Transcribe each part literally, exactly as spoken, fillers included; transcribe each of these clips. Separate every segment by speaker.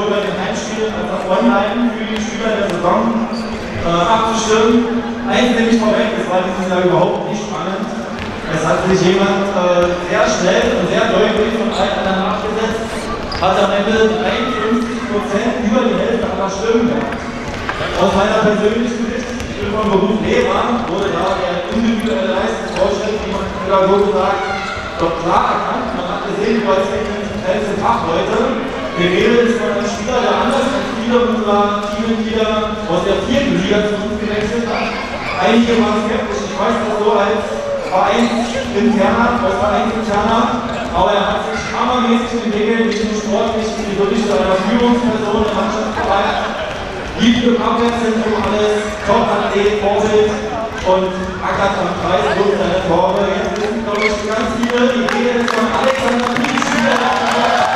Speaker 1: sowohl bei den Heimspielen als auch online für die Spieler der Saison äh, abzustimmen. Eins nehme ich vorweg, das war dieses Jahr überhaupt nicht spannend. Es hat sich jemand äh, sehr schnell und sehr deutlich von allen anderen abgesetzt, hat am Ende dreiundfünfzig Prozent über die Hälfte aller Stimmen gehabt. Aus meiner persönlichen Sicht, ich bin vom Beruf Lehrer, wurde da der individuelle Leistungsfortschritt, wie man Pädagoge sagt, doch klar erkannt. Man hat gesehen, du als hellste Fachleute. Die Rede ist von einem Spieler, der anders als viele unserer Teammitglieder aus der vierten Liga zu uns gewechselt hat. Einige waren skeptisch, ich weiß das so als Vereinsinterner, als Vereinsinterner, aber er hat sich hammermäßig entwickelt, nicht nur sportlich, wie wirklich zu einer Führungsperson der Mannschaftsarbeit. Liebe im Abwehrzentrum alles, Top-Athlet, Vorbild und ackert am Kreis durch seine Tore. Jetzt wissen, glaube ich, ganz viele, die Rede ist von Alexander Pietsch.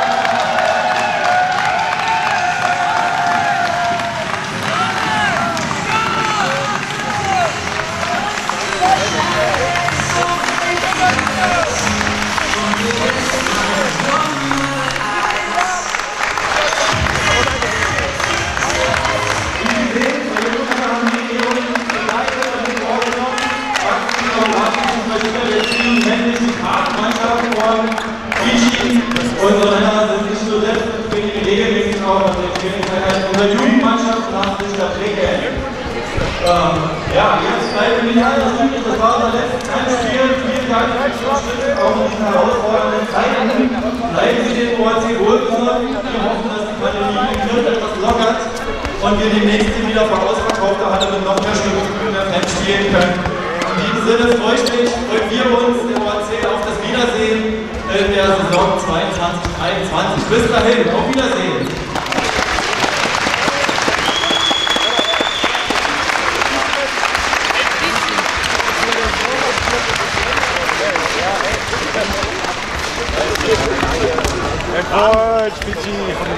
Speaker 1: Unsere Männer sind nicht nur selbstbefriedigend, regelmäßig auch auf der Trainingseinheit. Unsere Jugendmannschaft macht sich da Pflege. Ähm, ja, jetzt bleiben wir nicht anders übrig. Das war unser letztes Heimspiel. Vielen Dank für die Schritte, auch in diesen herausfordernden Zeiten. Bleiben Sie dem O H C wohlgesonnen. Wir hoffen, dass die Pandemie im Griff etwas lockert und wir demnächst wieder vor ausverkaufter Halle mit noch mehr Stimmung spielen können. In diesem Sinne freue ich mich, freuen wir uns, der O H C, auf das Wiedersehen in der Saison zweiundzwanzig dreiundzwanzig. Bis dahin, auf Wiedersehen!
Speaker 2: Erfolg, Pichi!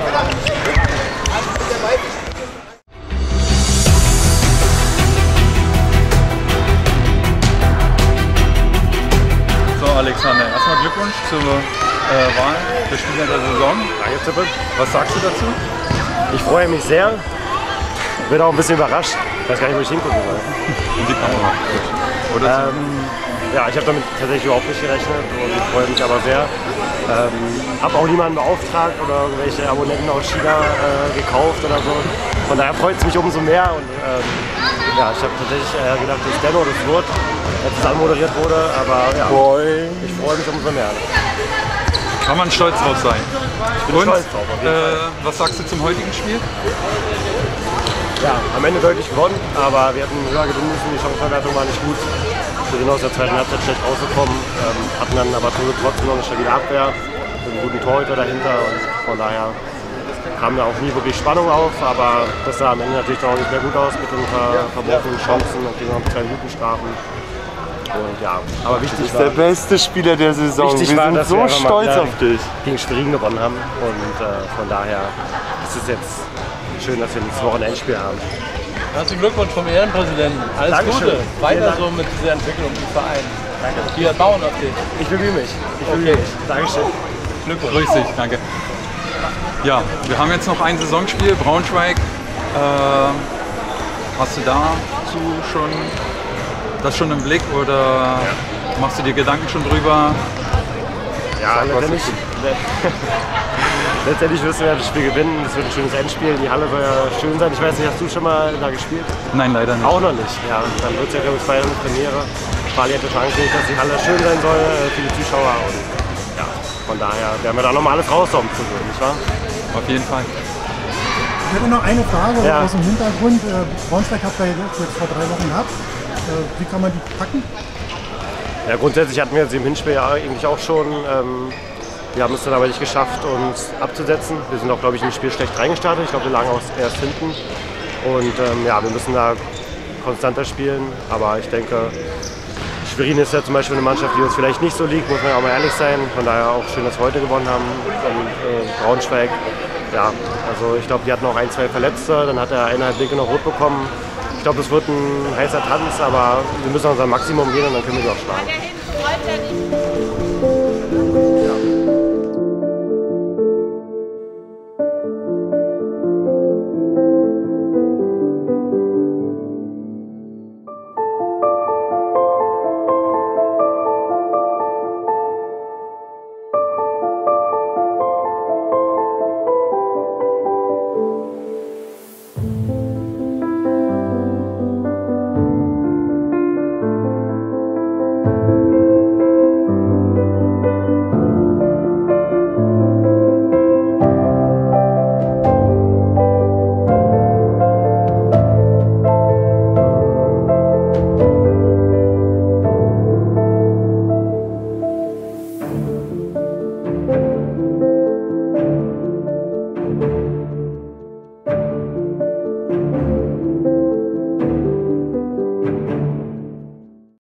Speaker 3: Alexander, erstmal Glückwunsch zur äh, Wahl des Spieler der Saison.
Speaker 2: Danke, Tippe.
Speaker 3: Was sagst du dazu?
Speaker 2: Ich freue mich sehr. Bin auch ein bisschen überrascht. Ich weiß gar nicht, wo ich hingucken soll.
Speaker 3: In die Kamera. Oder
Speaker 2: ähm, ja, ich habe damit tatsächlich überhaupt nicht gerechnet und ich freue mich aber sehr. Ähm, habe auch niemanden beauftragt oder irgendwelche Abonnenten aus China äh, gekauft oder so. Von daher freut es mich umso mehr. Und, ähm, ja, ich habe tatsächlich äh, gedacht, dass Denno das wird, als es anmoderiert wurde, aber ja, ich freue mich umso mehr.
Speaker 3: Kann man stolz drauf sein.
Speaker 2: Ich bin
Speaker 3: Und,
Speaker 2: stolz drauf. Auf jeden Fall.
Speaker 3: Äh, was sagst du zum heutigen Spiel?
Speaker 2: Ja, am Ende deutlich gewonnen, aber wir hätten höher gewinnen müssen. Die Chancenverwertung war nicht gut. Wir sind aus der zweiten Halbzeit schlecht rausgekommen, ähm, hatten dann aber trotzdem noch eine stabile Abwehr, mit einem guten Torhüter dahinter und von daher kam da auch nie wirklich Spannung auf, aber das sah am Ende natürlich noch nicht mehr gut aus mit den ver verworfenen Chancen und kriegen noch zwei guten Strafen. Und ja, aber wichtig
Speaker 4: war,
Speaker 2: war,
Speaker 4: der beste Spieler der Saison.
Speaker 2: Wichtig
Speaker 4: Wir
Speaker 2: war,
Speaker 4: sind
Speaker 2: dass
Speaker 4: so
Speaker 2: wir
Speaker 4: stolz auf dich.
Speaker 2: Gegen Schwerin gewonnen haben und äh, von daher ist es jetzt schön, dass wir nächste Woche ein Endspiel haben.
Speaker 5: Herzlichen Glückwunsch vom Ehrenpräsidenten. Alles
Speaker 2: Dankeschön.
Speaker 5: Gute. Weiter so mit dieser Entwicklung im Verein. Danke. Wir bauen auf dich.
Speaker 2: Ich bemühe mich. Ich bemühe
Speaker 5: Okay.
Speaker 2: mich. Dankeschön.
Speaker 3: Glückwunsch. Grüß dich, danke. Ja, wir haben jetzt noch ein Saisonspiel, Braunschweig. Äh, hast du dazu schon das schon im Blick oder ja. machst du dir Gedanken schon drüber?
Speaker 2: Ja, letztendlich, letztendlich wirst du ja das Spiel gewinnen. Es wird ein schönes Endspiel. Die Halle soll ja schön sein. Ich weiß nicht, hast du schon mal da gespielt?
Speaker 3: Nein, leider nicht.
Speaker 2: Auch noch nicht. Ja, dann wird es ja, glaube ich, zwei Premiere. Bali hat versprochen, dass die Halle schön sein soll für die Zuschauer. Und ja, von daher werden wir da nochmal alles raushauen zu tun, nicht wahr?
Speaker 3: Auf jeden Fall.
Speaker 6: Ich hätte noch eine Frage ja. aus dem Hintergrund. Braunschweig habt ihr jetzt vor drei Wochen gehabt. Wie kann man die packen?
Speaker 2: Ja, grundsätzlich hatten wir jetzt im Hinspiel ja eigentlich auch schon. Ähm, wir haben es dann aber nicht geschafft, uns abzusetzen. Wir sind auch, glaube ich, im Spiel schlecht reingestartet. Ich glaube, wir lagen auch erst hinten. Und ähm, ja, wir müssen da konstanter spielen. Aber ich denke, Schwerin ist ja zum Beispiel eine Mannschaft, die uns vielleicht nicht so liegt, muss man ja auch mal ehrlich sein. Von daher auch schön, dass wir heute gewonnen haben. Und, äh, Braunschweig, ja, also ich glaube, die hatten auch ein, zwei Verletzte. Dann hat der eine halt Blinke noch rot bekommen. Ich glaube, es wird ein heißer Tanz, aber wir müssen unser Maximum gehen und dann können wir die auch schlagen.